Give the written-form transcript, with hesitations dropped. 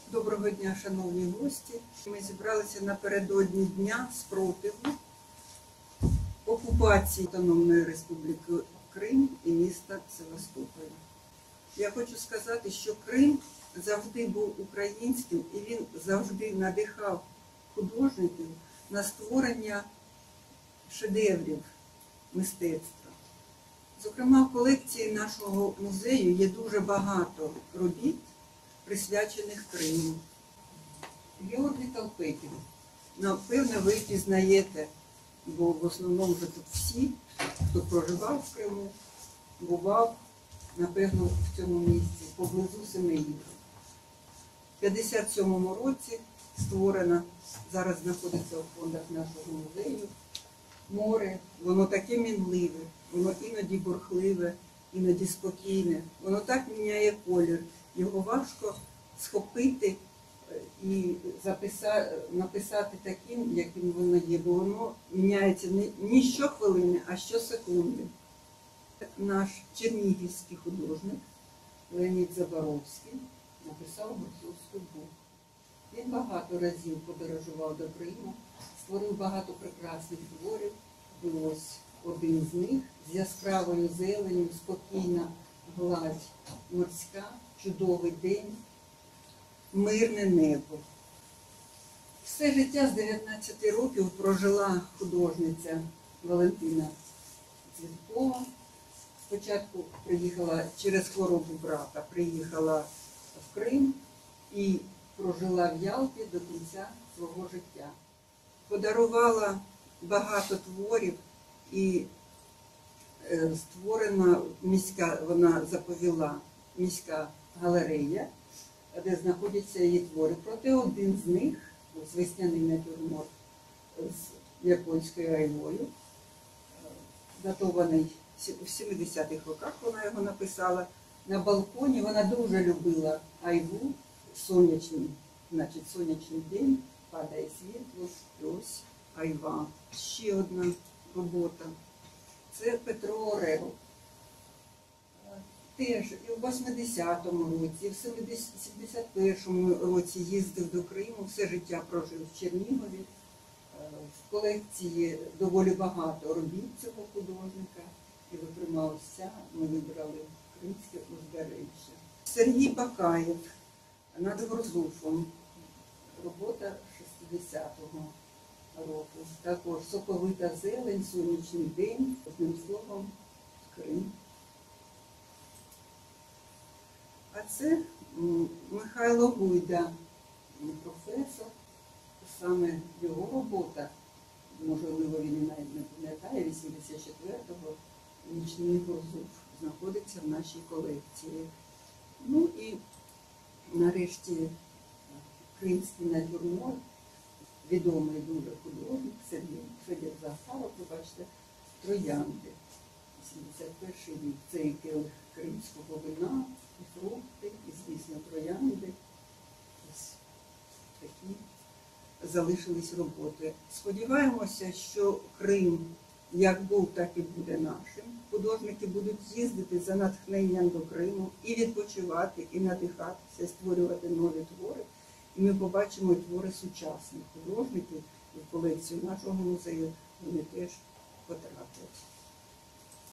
Доброго дня, шановні гості. Ми зібралися напередодні Дня спротиву окупації Автономної Республіки Крим і міста Севастополя. Я хочу сказати, що Крим завжди був українським і він завжди надихав художників на створення шедеврів мистецтва. Зокрема, в колекції нашого музею є дуже багато робіт, присвячених Криму. Георгій Толпекін. Напевно, ви пізнаєте, бо в основному вже тут всі, хто проживав в Криму, бував, напевно, в цьому місці, поблизу Семеївки. В 57-му році створена, зараз знаходиться у фондах нашого музею, море. Воно таке мінливе, воно іноді бурхливе, іноді спокійне, воно так міняє колір. Його важко схопити і написати таким, яким воно є, бо воно міняється не щохвилини, а щосекунди. Наш чернігівський художник Леонід Заборовський написав «Гуцульську Бухту». Він багато разів подорожував до Криму, створив багато прекрасних творів. Ось один з них з яскравою зеленню, спокійна гладь морська, чудовий день, мирне небо. Все життя з 19 років прожила художниця Валентина Цвіткова. Спочатку приїхала через хворобу брата, приїхала в Крим і прожила в Ялті до кінця свого життя. Подарувала багато творів і створена міська, вона заповіла міська галерея, де знаходяться її твори. Проте один з них, весняний натюрморт з японською айвою, датований в 70-х роках, вона його написала. На балконі вона дуже любила айву, сонячний день, падає світло, і ось айва. Ще одна робота. Це Петро Орел. Теж і в 80-му році, і в 71-му році їздив до Криму, все життя прожив в Чернігові. В колекції доволі багато робіт цього художника. І, зокрема, ось ця ми вибрали Кримське узбережжя. Сергій Бакаєв над Гурзуфом. Робота 60-го року. Також соковита зелень, сонячний день, одним словом, Крим. А це Михайло Гуйда, професор, саме його робота, можливо, він і навіть не пам'ятає, 84-го, «Нічний Гурзуф», знаходиться в нашій колекції. Ну і нарешті кримський натюрморт, відомий дуже художник, Федір Захаров, ви бачите, «Троянди». 71-й рік. Це і келих кримського вина, і фрукти, і, звісно, троянди. Ось такі залишились роботи. Сподіваємося, що Крим як був, так і буде нашим. Художники будуть їздити за натхненням до Криму і відпочивати, і надихатися, і створювати нові твори. І ми побачимо твори сучасних художників, і в колекцію нашого музею вони теж потраплять.